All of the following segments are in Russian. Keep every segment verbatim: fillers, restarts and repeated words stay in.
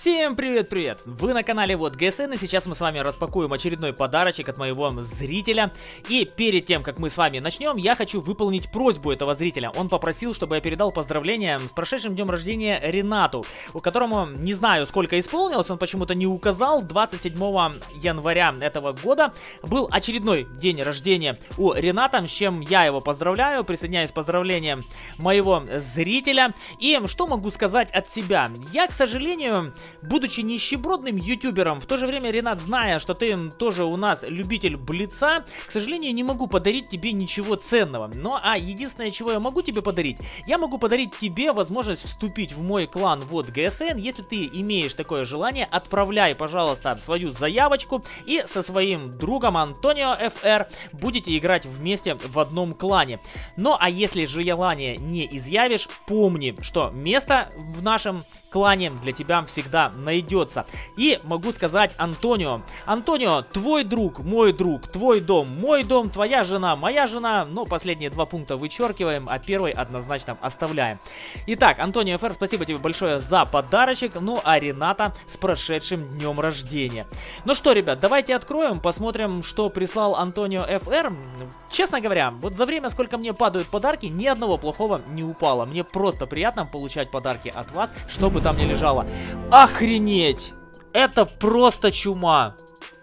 Всем привет-привет! Вы на канале Вот ГСН, и сейчас мы с вами распакуем очередной подарочек от моего зрителя. И перед тем, как мы с вами начнем, я хочу выполнить просьбу этого зрителя. Он попросил, чтобы я передал поздравления с прошедшим днем рождения Ренату, у которому не знаю, сколько исполнилось, он почему-то не указал. двадцать седьмого января этого года был очередной день рождения у Рената, с чем я его поздравляю, присоединяюсь к поздравлениям моего зрителя. И что могу сказать от себя? Я, к сожалению, будучи нищебродным ютубером, в то же время, Ренат, зная, что ты тоже у нас любитель блица, к сожалению, не могу подарить тебе ничего ценного. Ну, а единственное, чего я могу тебе подарить, я могу подарить тебе возможность вступить в мой клан Вот ГСН. Если ты имеешь такое желание, отправляй, пожалуйста, свою заявочку, и со своим другом Антонио эф эр будете играть вместе в одном клане. Ну, а если желание не изъявишь, помни, что место в нашем клане для тебя всегда найдется. И могу сказать Антонио. Антонио, твой друг, мой друг, твой дом, мой дом, твоя жена, моя жена. Но последние два пункта вычеркиваем, а первый однозначно оставляем. Итак, Антонио эф эр, спасибо тебе большое за подарочек. Ну, а Рената с прошедшим днем рождения. Ну что, ребят, давайте откроем, посмотрим, что прислал Антонио эф эр. Честно говоря, вот за время, сколько мне падают подарки, ни одного плохого не упало. Мне просто приятно получать подарки от вас, что бы там ни лежало. Охренеть! Это просто чума!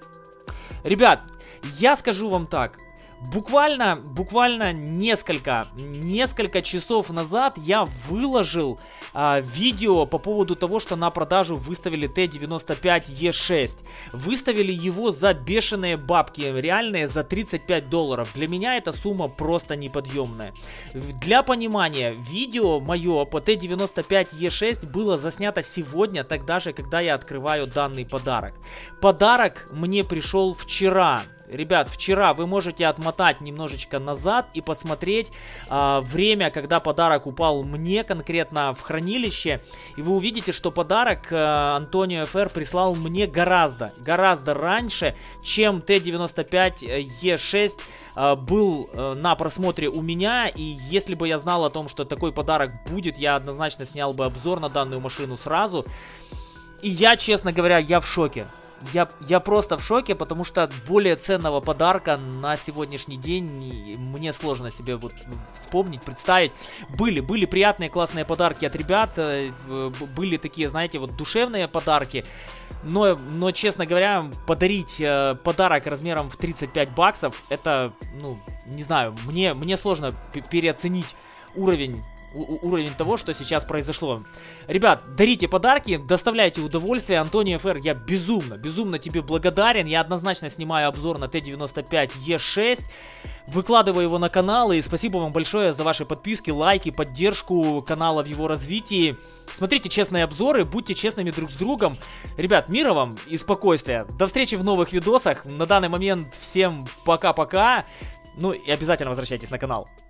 Ребят, я скажу вам так. Буквально, буквально несколько, несколько часов назад я выложил а, видео по поводу того, что на продажу выставили Т девяносто пять Е шесть. Выставили его за бешеные бабки, реальные за тридцать пять долларов. Для меня эта сумма просто неподъемная. Для понимания, видео мое по Т девяносто пять Е шесть было заснято сегодня, тогда же, когда я открываю данный подарок. Подарок мне пришел вчера. Ребят, вчера вы можете отмотать немножечко назад и посмотреть э, время, когда подарок упал мне конкретно в хранилище. И вы увидите, что подарок э, Антонио эф эр прислал мне гораздо, гораздо раньше, чем Т девяносто пять Е шесть э, был э, на просмотре у меня. И если бы я знал о том, что такой подарок будет, я однозначно снял бы обзор на данную машину сразу. И я, честно говоря, я в шоке. Я, я просто в шоке, потому что более ценного подарка на сегодняшний день мне сложно себе вот вспомнить, представить. Были, были приятные, классные подарки от ребят, были такие, знаете, вот душевные подарки. Но, но честно говоря, подарить э, подарок размером в тридцать пять баксов, это, ну, не знаю, мне, мне сложно переоценить уровень. Уровень того, что сейчас произошло. Ребят, дарите подарки, доставляйте удовольствие. Антонио эф эр, я безумно, безумно тебе благодарен. Я однозначно снимаю обзор на Т девяносто пять Е шесть. Выкладываю его на канал. И спасибо вам большое за ваши подписки, лайки, поддержку канала в его развитии. Смотрите честные обзоры, будьте честными друг с другом. Ребят, мира вам и спокойствия. До встречи в новых видосах. На данный момент всем пока-пока. Ну и обязательно возвращайтесь на канал.